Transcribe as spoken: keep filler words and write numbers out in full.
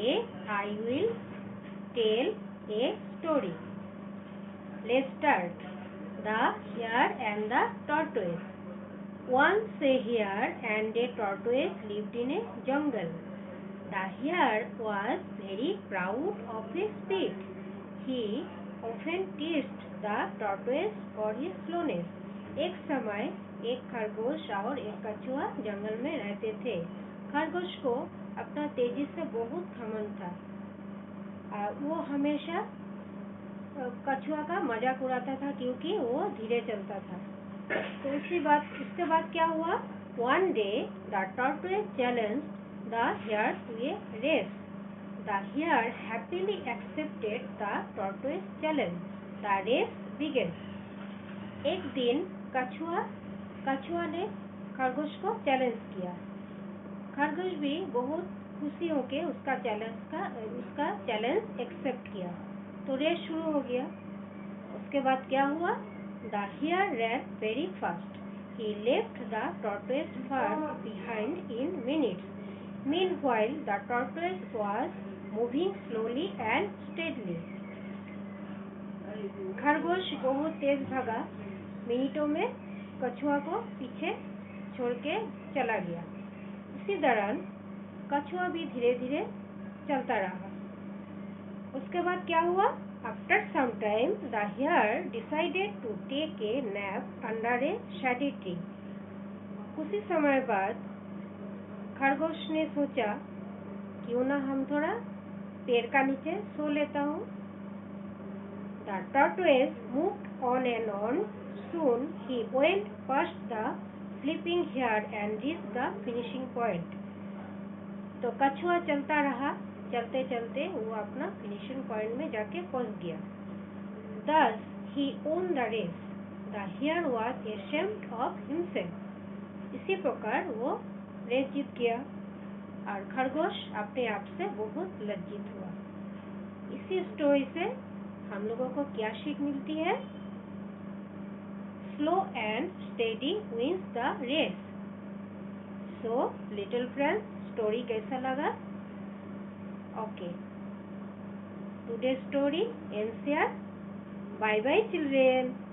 Today I will tell a story. Let's start. The Hare and the Tortoise. Once a hare and a tortoise lived in a jungle. The hare was very proud of his speed. He often teased the tortoise for his slowness. एक समय एक खरगोश और एक कछुआ जंगल में रहते थे। खरगोश को अपना तेजी से बहुत घमंड था। वो हमेशा कछुआ का मजाक उड़ाता था क्योंकि वो धीरे चलता था। तो उसी बात उसके बाद क्या हुआ? One day the tortoise challenged the hare to a race. The hare happily accepted the tortoise challenge. The race began. एक दिन कछुआ कछुआ ने खरगोश को चैलेंज किया। खरगोश भी बहुत खुशी होके उसका चैलेंज का उसका चैलेंज एक्सेप्ट किया। तो रेस शुरू हो गया। उसके बाद क्या हुआ? The hare ran very fast. He left the tortoise far behind in minutes. Meanwhile, the tortoise was moving slowly and steadily. खरगोश बहुत तेज भागा। मिनटों में कछुआ को पीछे छोड़ के चला गया। इसी दौरान कछुआ भी धीरे धीरे चलता रहा। उसके बाद क्या हुआ? After some time, the hare decided to take a nap under a shady tree. कुछ ही समय बाद खरगोश ने सोचा क्यों ना हम थोड़ा पेड़ का नीचे सो लेता हूँ। The tortoise moved on and on. Soon he went past the sleeping hare and reached the finishing point. तो कछुआ चलता रहा। चलते चलते वो अपना फिनिशिंग पॉइंट में जाके पहुंच गया। Thus he won the race. The hare was ashamed of himself. इसी प्रकार वो रेस जीत गया और खरगोश अपने आप से बहुत लज्जित हुआ। इसी स्टोरी से हम लोगों को क्या सीख मिलती है? Slow and steady wins the race. So, little friends, story कैसा लगा? Okay. Today's story ends here. Bye bye children.